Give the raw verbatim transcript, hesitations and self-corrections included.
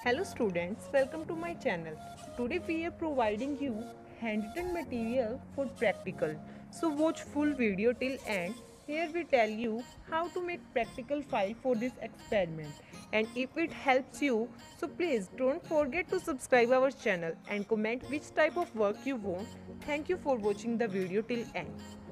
Hello students, welcome to my channel. Today we are providing you handwritten material for practical. So watch full video till end. Here we tell you how to make practical file for this experiment. And if it helps you, so please don't forget to subscribe our channel and comment which type of work you want. Thank you for watching the video till end.